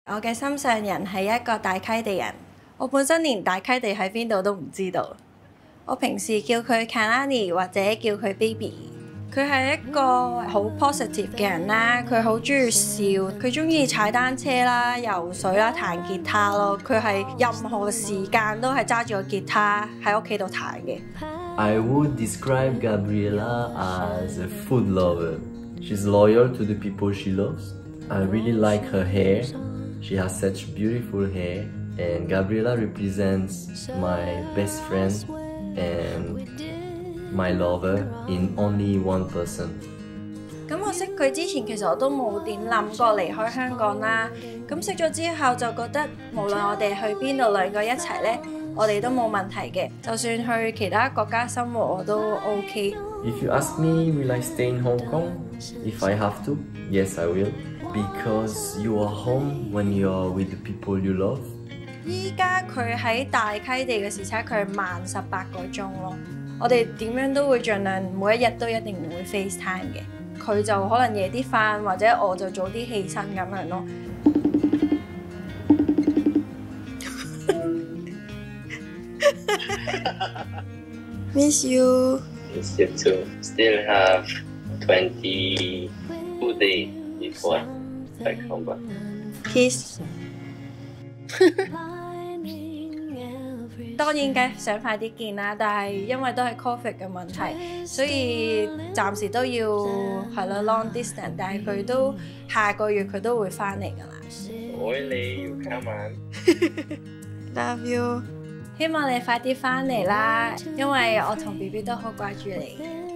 我嘅心上人係一個大溪地人，我本身連大溪地喺邊度都唔知道。我平時叫佢 Kalani 或者叫佢 Baby。佢係一個好 positive 嘅人啦，佢好中意笑，佢中意踩單車啦、游水啦、彈吉他咯。佢係任何時間都係揸住個吉他喺屋企度彈嘅。 I would describe Gabriela as a food lover. She's loyal to the people she loves. I really like her hair. She has such beautiful hair. And Gabriela represents my best friend and my lover in only one person. 咁我識佢之前，其實我都冇點諗過離開香港啦。咁識咗之後就覺得，無論我哋去邊度兩個一齊呢，我哋都冇問題嘅。就算去其他國家生活我都 OK。 If you ask me, will I stay in Hong Kong? If I have to, yes I will. Because you are home when you're with the people you love. 依家佢喺大溪地嘅時差，佢係慢18個鐘咯。我哋點樣都會盡量每一日都一定會 FaceTime 嘅。佢就可能夜啲瞓，或者我就早啲起身咁樣咯。Miss you. Miss you too. Still have 22 days before back home. Kiss. 當然嘅想快啲見啦，但係因為都係 Covid 嘅問題，所以暫時都要係咯 long distance。但係佢都下個月佢都會翻嚟㗎啦。 愛你要 come on。 Love you。希望你快啲翻嚟啦，因為我同 BB 都好掛住你。